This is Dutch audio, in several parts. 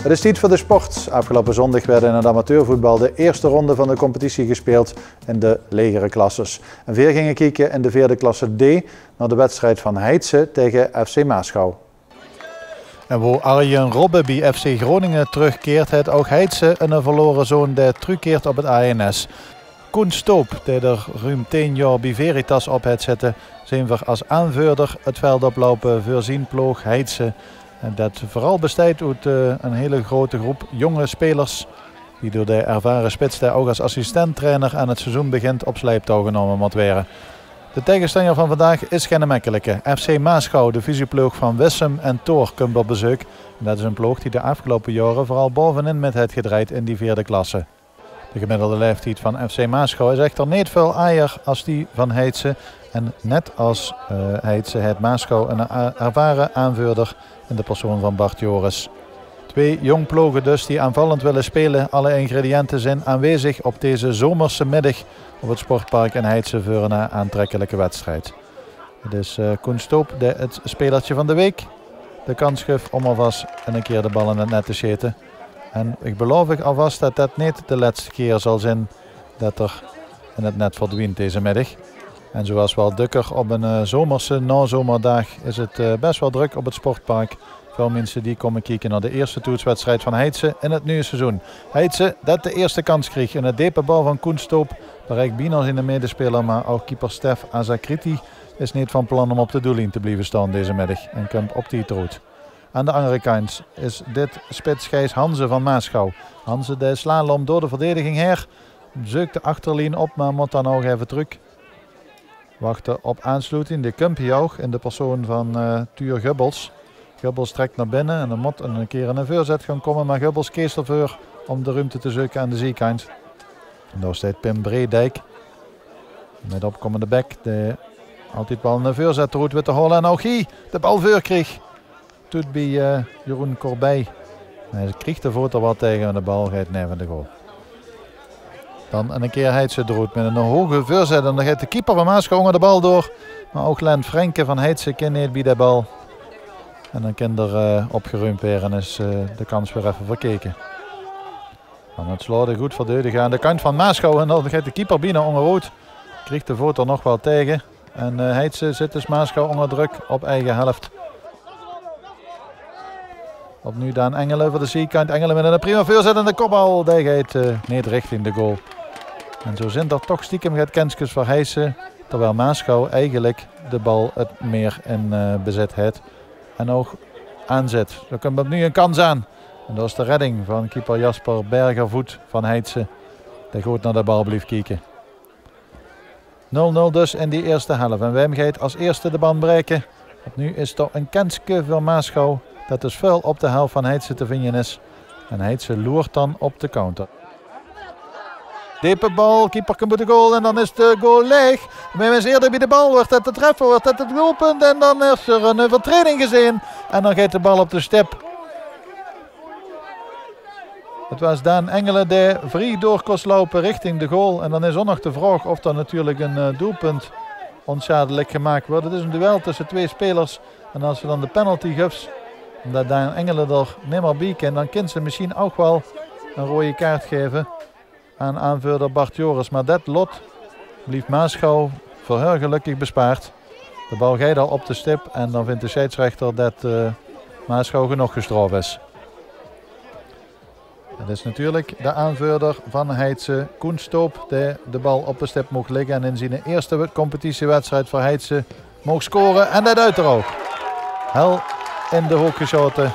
Het is tijd voor de sport. Afgelopen zondag werden in het amateurvoetbal de eerste ronde van de competitie gespeeld in de legere klasses. En weer gingen kijken in de vierde klasse D naar de wedstrijd van Heidse tegen FC Maasgouw. En waar Arjen Robbe bij FC Groningen terugkeert, heeft ook Heidse een verloren zoon die terugkeert op het ANS. Koen Stoop, die er ruim 10 jaar bij Veritas op het zetten, zijn we als aanvoerder het veld oplopen voor zijn ploeg Heidse. En dat vooral bestaat uit een hele grote groep jonge spelers die door de ervaren spits die ook als assistenttrainer aan het seizoen begint op sleeptouw genomen moet worden. De tegenstander van vandaag is geen makkelijke. FC Maasgouw, de visieploeg van Wissem en Toor, komt op bezoek. En dat is een ploeg die de afgelopen jaren vooral bovenin met het gedraaid in die vierde klasse. De gemiddelde leeftijd van FC Maasgouw is echter niet veel ouder als die van Heidse. En net als Heidse heeft Maasgouw een ervaren aanvoerder in de persoon van Bart Joris. Twee jong ploegen dus die aanvallend willen spelen. Alle ingrediënten zijn aanwezig op deze zomerse middag op het sportpark in Heidse voor een aantrekkelijke wedstrijd. Het is Koen Stoop, het spelertje van de week. De kans geeft om alvast een keer de bal in het net te schieten. En ik beloof alvast dat dat niet de laatste keer zal zijn dat er in het net verdwijnt deze middag. En zoals wel dukker op een zomerse nazomerdag is het best wel druk op het sportpark. Veel mensen die komen kijken naar de eerste toetswedstrijd van Heidse in het nieuwe seizoen. Heidse dat de eerste kans kreeg in het diepe bal van Koen Stoop. Bereikt Binos in de medespeler, maar ook keeper Stef Azakriti is niet van plan om op de doellijn te blijven staan deze middag en komt op die route. Aan de andere kant is dit spits Gijs Hanze van Maasgouw. Hanze de slalom door de verdediging her. Zoekt de achterlijn op, maar moet dan ook even terug. Wachten op aansluiting. De komt hier ook in de persoon van Tuur Gubbels. Gubbels trekt naar binnen en dan moet een keer in een voorzet gaan komen. Maar Gubbels kiest ervoor om de ruimte te zoeken aan de zijkant. En daar staat Pim Breedijk. Met opkomende bek. De altijd wel een voorzet roet met de hol. En ook hij de bal voor kreeg. Doet bij Jeroen Corbij. Hij kreeg er voet er wat tegen en de bal gaat neven de goal. Dan een keer Heidse droet met een hoge voorzet. En dan gaat de keeper van Maasgouw de bal door. Maar ook Len Frenke van Heidse kan niet bij de bal. En dan kan er opgeruimd weer en is de kans weer even verkeken. Dan het Slode goed verdedigen aan de kant van Maasgouw. En dan gaat de keeper binnen ongerood. Krijgt de voet er nog wel tegen. En Heidse zit dus Maasgouw onder druk op eigen helft. Opnieuw Daan Engelen voor de zijkant. Engelen met een prima voorzet en de kopbal. Die gaat niet richting de goal. En zo zijn er toch stiekem gaat kansjes voor Heidse. Terwijl Maasgouw eigenlijk de bal het meer in bezit heeft. En ook aanzet. Zo komt opnieuw een kans aan. En dat is de redding van keeper Jasper Bergervoet van Heidse. Die goed naar de bal blijft kijken. 0-0 dus in die eerste helft. En Wim gaat als eerste de band breken. Nu is er een kansje voor Maasgouw. Dat dus veel op de helft van Heidse te vinden is. En Heidse loert dan op de counter. Diepe bal, keeper komt bij de goal en dan is de goal leeg. Wim is eerder bij de bal, wordt het de treffer, wordt het doelpunt en dan is er een overtreding gezien. En dan gaat de bal op de stip. Het was Daan Engelen die vrij door kon lopen richting de goal. En dan is er nog de vraag of er natuurlijk een doelpunt onschadelijk gemaakt wordt. Het is een duel tussen twee spelers. En als ze dan de penalty geeft, omdat Daan Engelen er niet meer bij kan, dan kan ze misschien ook wel een rode kaart geven aan aanvoerder Bart Joris. Maar dat lot blijft Maasgouw voor haar gelukkig bespaard. De bal gaat al op de stip en dan vindt de scheidsrechter dat Maasgouw genoeg gestraft is. Het is natuurlijk de aanvoerder van Heidse, Koen Stoop, die de bal op de stip mocht liggen en in zijn eerste competitiewedstrijd voor Heidse mocht scoren. En dat uit er ook. Hel in de hoek geschoten.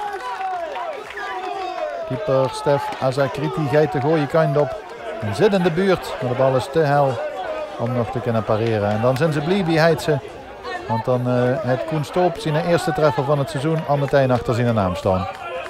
Keeper Stef Azakriti gaat de gooie kant op. En zit in de buurt, maar de bal is te hel om nog te kunnen pareren. En dan zijn ze blij bij Heidse. Want dan heeft Koen Stoop zijn eerste treffer van het seizoen al meteen achter zijn naam staan.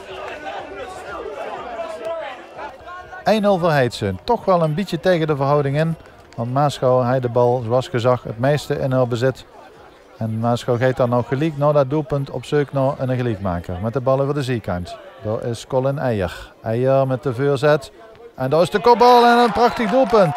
1-0 voor Heidse. Toch wel een beetje tegen de verhouding in. Want Maasgouw heeft de bal, zoals gezegd, het meeste in haar bezit. En Maasgouw gaat dan nog gelijk naar dat doelpunt op zoek naar een gelijkmaker. Met de bal over de zijkant. Daar is Colin Eijer. Eijer met de voorzet. En daar is de kopbal en een prachtig doelpunt.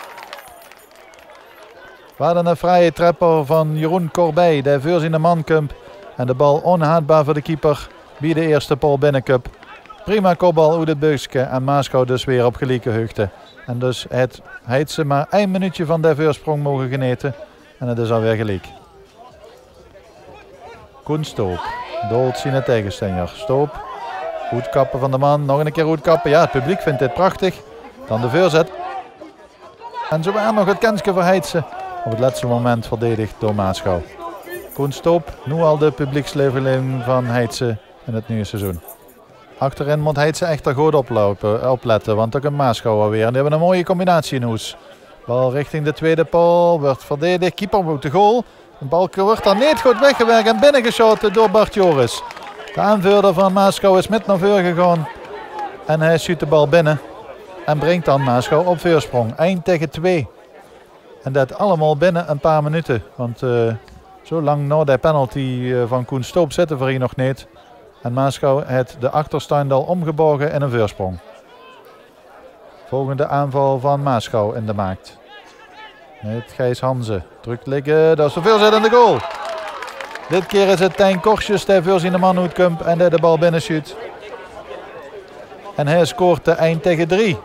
We hadden een vrije treffer van Jeroen Corbij. Die voor zijn man komt. En de bal onhaatbaar voor de keeper. Bij de eerste Paul Binnencup. Prima kopbal uit het buikje en Maasgouw dus weer op gelijke hoogte. En dus het Heidse maar 1 minuutje van de voorsprong mogen geneten. En het is alweer gelijk. Koen Stoop doolt zijn tegenstander. Stoop, goed kappen van de man, nog een keer goed kappen. Ja, het publiek vindt dit prachtig. Dan de voorzet. En zo weer nog het kansje voor Heidse. Op het laatste moment verdedigd door Maasgouw. Koen Stoop, nu al de publieksleuveling van Heidse in het nieuwe seizoen. Achterin moet Heidse echter goed opletten, want ook een Maasgouw alweer. En die hebben een mooie combinatie in hoes. Bal richting de tweede paal, wordt verdedigd. Keeper moet de goal. De bal wordt dan niet goed weggewerkt en binnengeschoten door Bart Joris. De aanvoerder van Maasgouw is met naar voren gegaan. En hij schiet de bal binnen. En brengt dan Maasgouw op voorsprong. 1 tegen 2. En dat allemaal binnen een paar minuten. Want zo lang na de penalty van Koen Stoop zitten we hier nog niet. En Maasgouw heeft de achterstand al omgebogen in een voorsprong. Volgende aanval van Maasgouw in de maakt. Met Gijs Hanze. Drukt liggen, dat is de voorzet in de goal. Dit keer is het Tijn Korsjes die voorzien de man uitkomt en die de bal binnenschiet. En hij scoort de 1 tegen 3.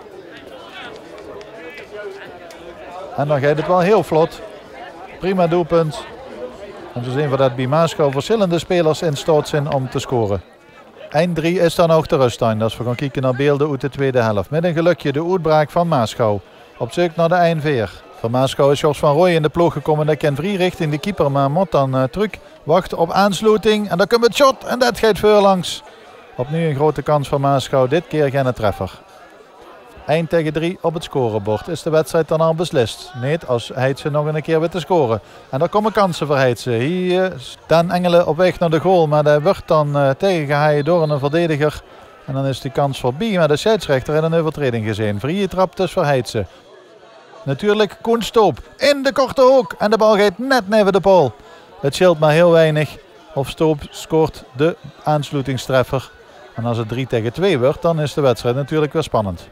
En dan gaat het wel heel vlot. Prima doelpunt. En zo zien we dat bij Maasgouw verschillende spelers in staat zijn om te scoren. 1-3 is dan ook de ruststand. Als we gaan kijken naar beelden uit de tweede helft. Met een gelukje de uitbraak van Maasgouw. Op zoek naar de 1-4. Van Maasgouw is Jos van Rooij in de ploeg gekomen. Dat kan vrij richting de keeper. Maar moet dan terug wachten op aansluiting. En dan komt het shot. En dat gaat voorlangs. Opnieuw een grote kans voor Maasgouw. Dit keer geen treffer. 1 tegen 3 op het scorebord. Is de wedstrijd dan al beslist? Nee, als Heidse nog een keer weer te scoren. En daar komen kansen voor Heidse. Hier staan Engelen op weg naar de goal. Maar dat wordt dan tegengehouden door een verdediger. En dan is die kans voorbij. Maar de scheidsrechter heeft een overtreding gezien. Vrije trap dus voor Heidse. Natuurlijk Koen Stoop in de korte hoek. En de bal gaat net neven de paal. Het scheelt maar heel weinig. Of Stoop scoort de aansluitingstreffer. En als het 3 tegen 2 wordt, dan is de wedstrijd natuurlijk weer spannend.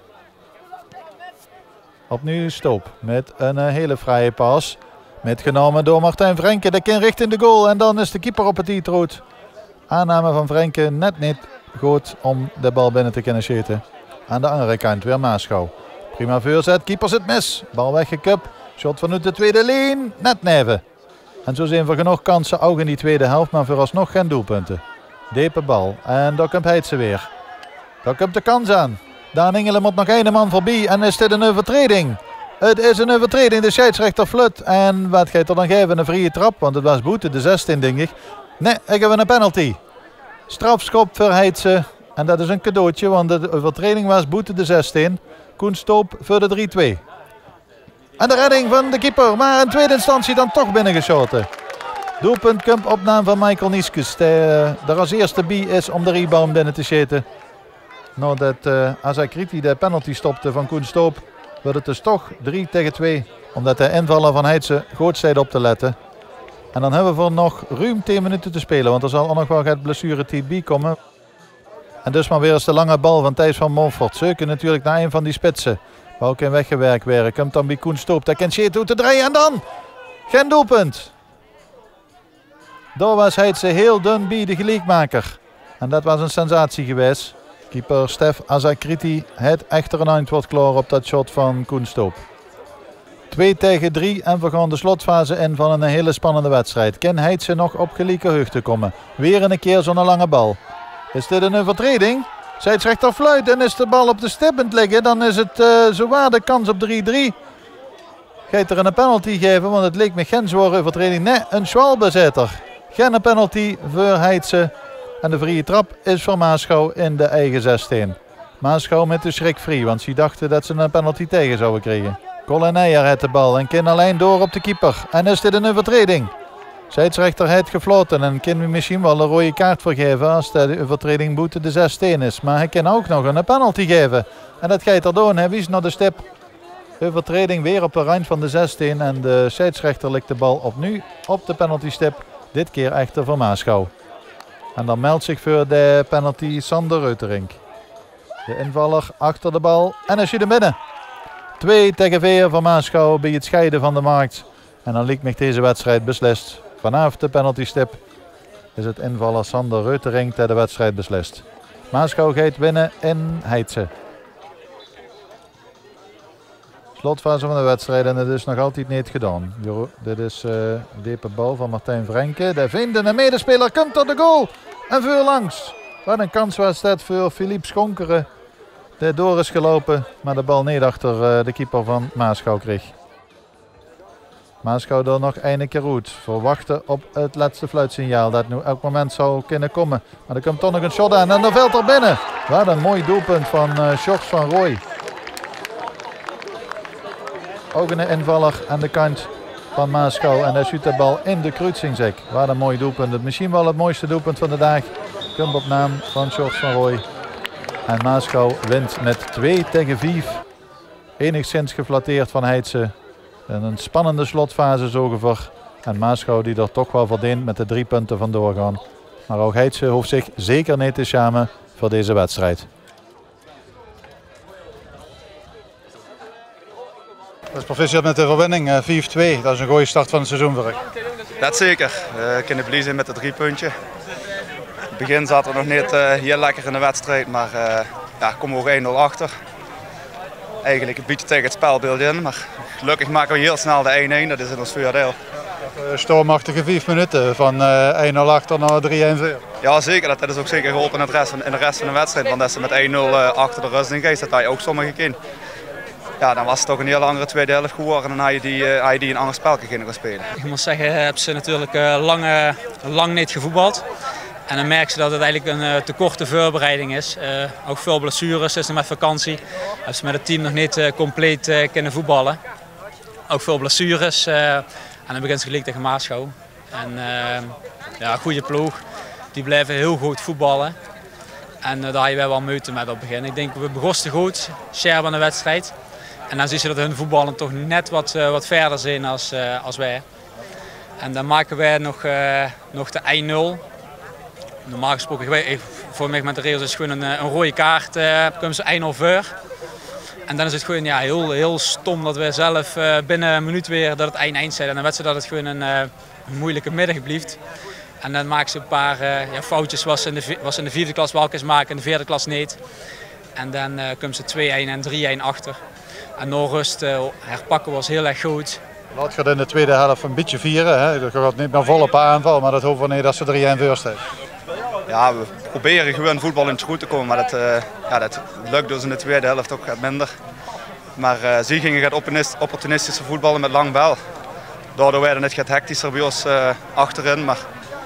Opnieuw Stoop met een hele vrije pas. Metgenomen door Martijn Vrenken. De kin richting de goal. En dan is de keeper op het iets. Aanname van Vrenken net niet goed om de bal binnen te kunnen schieten. Aan de andere kant weer Maasgouw. Prima voorzet. Keeper zit mis. Bal weggekupt. Shot vanuit de tweede lijn. Net neven. En zo zijn we genoeg kansen ook in die tweede helft. Maar vooralsnog geen doelpunten. Diepe bal. En daar komt Heidse weer. Daar komt de kans aan. Daan Engelen moet nog 1 man voorbij. En is dit een overtreding? Het is een overtreding. De scheidsrechter flut. En wat gaat er dan geven? Een vrije trap. Want het was boete. De 16 denk ik. Nee, ik heb een penalty. Strafschop voor Heidse. En dat is een cadeautje. Want de overtreding was boete de 16. Koen Stoop voor de 3-2. En de redding van de keeper. Maar in tweede instantie dan toch binnengeschoten. Doelpunt komt op naam van Michael Nieskes. Die er als eerste bij is om de rebound binnen te schieten. Nadat Azakriti de penalty stopte van Koen Stoop, wordt het dus toch 3 tegen 2. Omdat de invaller van Heidse goed staat op te letten. En dan hebben we nog ruim 10 minuten te spelen. Want er zal ook nog wel het blessuretijd bij komen. En dus maar weer eens de lange bal van Thijs van Montfort. Zeuken natuurlijk naar een van die spitsen. Waar ook in weggewerkt werden. Komt dan bij Koen Stoop. Dat kan Sjeet te draaien. En dan geen doelpunt. Daar was Heidse heel dun bij de gelijkmaker. En dat was een sensatie geweest. Keeper Stef Azakriti het echter een antwoord klaar op dat shot van Koen Stoop. 2 tegen 3 en we gaan de slotfase in van een hele spannende wedstrijd. Kan Heidse nog op gelijke hoogte komen? Weer een keer zo'n lange bal. Is dit een overtreding? Scheidsrechter fluit en is de bal op de stip aan het liggen. Dan is het zowaar de kans op 3-3. Gaat er een penalty geven, want het leek me geen zware overtreding. Nee, een Schwalbe-zetter. Geen penalty voor Heidse. En de vrije trap is voor Maasgouw in de eigen 16. Maasgouw met de schrik vrij, want ze dachten dat ze een penalty tegen zouden krijgen. Colin Neijer heeft de bal en kan alleen door op de keeper. En is dit een overtreding? Scheidsrechter heeft gefloten en kan we misschien wel een rode kaart vergeven als de overtreding boete de 16 is. Maar hij kan ook nog een penalty geven. En dat gaat er doen. Hij wies naar de stip. Overtreding weer op de rand van de 16 en de scheidsrechter legt de bal opnieuw op de penaltystip. Dit keer echter voor Maasgouw. En dan meldt zich voor de penalty Sander Reuterink. De invaller achter de bal en is hij er binnen. 2 tegen 4 voor Maasgouw bij het scheiden van de markt. En dan lijkt me deze wedstrijd beslist. Vanaf de penaltystip is het invaller Sander Reuterink die de wedstrijd beslist. Maasgouw gaat winnen in Heidse. Slotfase van de wedstrijd en het is nog altijd niet gedaan. Dit is de diepe bal van Martijn Vrenke. De vindt een medespeler, komt tot de goal. En vuur langs. Wat een kans was dat voor Philippe Schonkeren. Die door is gelopen, maar de bal niet achter de keeper van Maasgouw kreeg. Maasgouw er nog een keer goed. Verwachten op het laatste fluitsignaal dat nu elk moment zou kunnen komen. Maar er komt toch nog een shot aan en dan valt er binnen. Wat een mooi doelpunt van Sjors van Rooij. Ook een invaller aan de kant van Maasgouw. En hij schiet de bal in de kruisingzak. Wat een mooi doelpunt. Misschien wel het mooiste doelpunt van de dag. Komt op naam van Sjors van Rooij. En Maasgouw wint met 2-5. Enigszins geflatteerd van Heidse. En een spannende slotfase zogever. En Maasgouw die er toch wel verdient met de 3 punten vandoor gaan. Maar ook Heidse hoeft zich zeker niet te schamen voor deze wedstrijd. Dat is proficiat met de overwinning, 4-2. Dat is een goede start van het seizoen voor ik. Dat zeker. We kunnen blij met de 3 punten. In het begin zaten we nog niet heel lekker in de wedstrijd, maar ja, komen we ook 1-0 achter. Eigenlijk een beetje tegen het spelbeeld in, maar gelukkig maken we heel snel de 1-1, dat is in ons voordeel. Stormachtige 5 minuten, van 1-0 achter naar 3-1 Ja zeker, dat is ook zeker geholpen in de rest van de wedstrijd, want als ze met 1-0 achter de rust in geest, dat had je ook sommigen kind. Ja, dan was het toch een heel andere tweede helft geworden en dan had je die een ander spel kunnen spelen. Ik moet zeggen, heb ze natuurlijk lang niet gevoetbald. En dan merk je dat het eigenlijk een te korte voorbereiding is. Ook veel blessures, is er met vakantie. Hebben ze met het team nog niet compleet kunnen voetballen. Ook veel blessures. En dan begint ze gelijk tegen Maasgouw. En ja, goede ploeg. Die blijven heel goed voetballen. En daar had je wel moeite met op het begin. Ik denk, we begonnen goed, scherp aan de wedstrijd. En dan zie je dat hun voetballen toch net wat verder zijn als wij. En dan maken wij nog de 1-0. Normaal gesproken, voor mij met de regels is het gewoon een rode kaart, komen ze 1-0 voor. En dan is het gewoon ja, heel stom dat wij zelf binnen een minuut weer dat het 1-1 zijn. En dan weet ze dat het gewoon een moeilijke middag blijft. En dan maken ze een paar foutjes was in de 4e klas wel eens maken, in de 4e klas niet. En dan komen ze 2-1 en 3-1 achter. En na rust herpakken was heel erg goed. Dat gaat in de tweede helft een beetje vieren. Hè? Dat gaat niet naar volop aanval, maar dat hoeft wel niet dat ze 3-1 voor staan. Ja, we proberen gewoon voetbal in het goed te komen, maar dat lukt dus in de tweede helft ook minder. Maar ze gingen het opportunistische voetballen met lang bal. Daardoor werden het hectischer bij ons achterin, maar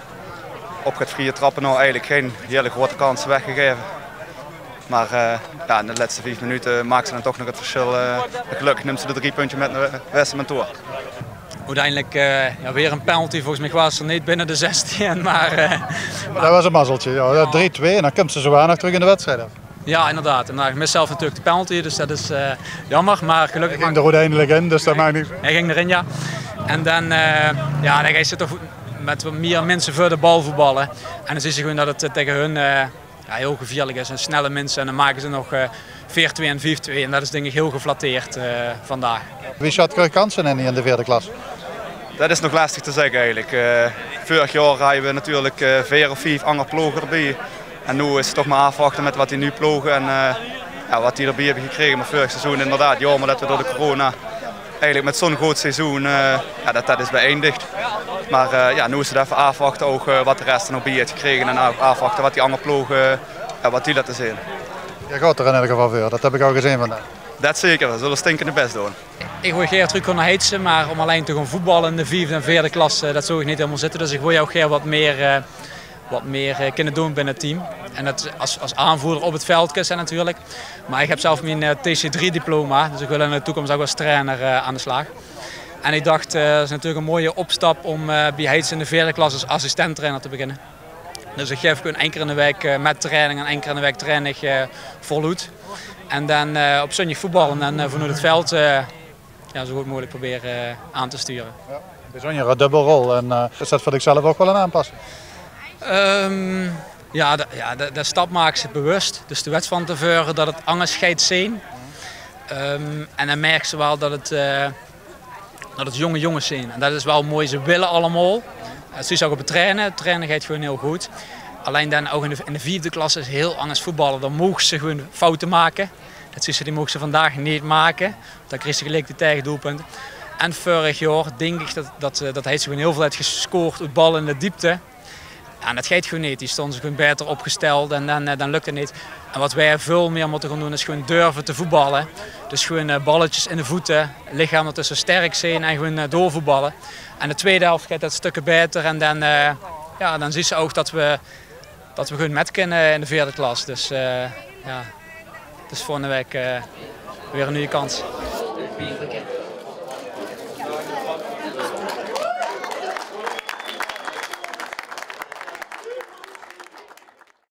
op het vrije trappen nou eigenlijk geen hele grote kansen weggegeven. Maar ja, in de laatste 5 minuten maken ze dan toch nog het verschil. Gelukkig neemt ze de 3 punten met Westerman toe. Uiteindelijk ja, weer een penalty, volgens mij was er niet binnen de 16. Maar dat was een mazzeltje, ja. 3-2 en dan komt ze zo aan nog terug in de wedstrijd af. Ja, inderdaad. En ik mis zelf natuurlijk de penalty, dus dat is jammer. Maar gelukkig hij ging er uiteindelijk in, dus dat maakt niet. Hij ging erin, ja. En dan, ja, dan ga je toch met meer mensen voor de bal voetballen. En dan zie je gewoon dat het tegen hun ja, heel gevaarlijk is. En snelle mensen en dan maken ze nog 4-2 en 4-2. En dat is denk ik heel geflatteerd vandaag. Wie schat er kansen in de 4e klas? Dat is nog lastig te zeggen eigenlijk. Vorig jaar hadden we natuurlijk 4 of 5 andere ploegen erbij. En nu is het toch maar afwachten met wat die nu ploegen en ja, wat die erbij hebben gekregen. Maar vorig seizoen inderdaad jammer dat we door de corona eigenlijk met zo'n groot seizoen ja, dat is beëindigd. Maar ja, nu is het even afwachten ook, wat de rest er nog bij heeft gekregen en afwachten wat die andere ploegen wat die laten zien. Je gaat er in ieder geval voor, dat heb ik al gezien vandaag. Dat zeker, we zullen stinkende best doen. Ik wil Geert terug naar Heidse, maar om alleen te gaan voetballen in de 4e en 4e klas, dat zou ik niet helemaal zitten. Dus ik wil jou Geert wat meer kunnen doen binnen het team. En dat als aanvoerder op het veld zijn natuurlijk. Maar ik heb zelf mijn TC3-diploma, dus ik wil in de toekomst ook als trainer aan de slag. En ik dacht, het is natuurlijk een mooie opstap om bij Heidse in de 4e klas als assistent-trainer te beginnen. Dus ik geef gewoon 1 keer in de week met training en 1 keer in de week train ik voluit. En dan op zondag voetballen en vanuit het veld ja, zo goed mogelijk proberen aan te sturen. Ja, bijzonder dubbelrol en is dat voor zichzelf ook wel een aanpassing? Ja, de stap maakt ze bewust. Dus de wet van tevoren dat het anders gaat zijn. En dan merken ze wel dat het jonge jongens zijn. En dat is wel mooi, ze willen allemaal. Dat zie je ook op het trainen. Het trainen gaat gewoon heel goed. Alleen dan ook in de vierde klasse is heel anders voetballen. Dan mogen ze gewoon fouten maken. Die mogen ze vandaag niet maken. Dan kreeg ze gelijk de tegendoelpunt. En vorig jaar denk ik dat hij gewoon heel veel heeft gescoord uit ballen in de diepte. En dat gaat gewoon niet. Die stonden gewoon beter opgesteld en dan lukt het niet. En wat wij veel meer moeten gaan doen is gewoon durven te voetballen. Dus gewoon balletjes in de voeten, lichaam ertussen sterk zijn en gewoon doorvoetballen. En de tweede helft gaat dat stukken beter en dan zien ze ook dat we gewoon met kunnen in de vierde klas. Dus ja, het is volgende week weer een nieuwe kans.